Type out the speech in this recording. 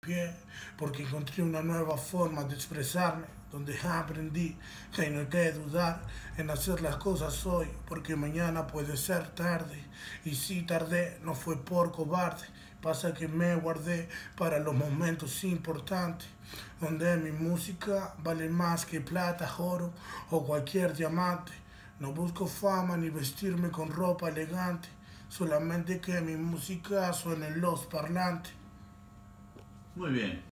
pie, porque encontré una nueva forma de expresarme, donde aprendí que no hay que dudar en hacer las cosas hoy, porque mañana puede ser tarde, y si tardé no fue por cobarde, pasa que me guardé para los momentos importantes, donde mi música vale más que plata, oro o cualquier diamante. No busco fama ni vestirme con ropa elegante, solamente que mi música suene en los parlantes. Muy bien.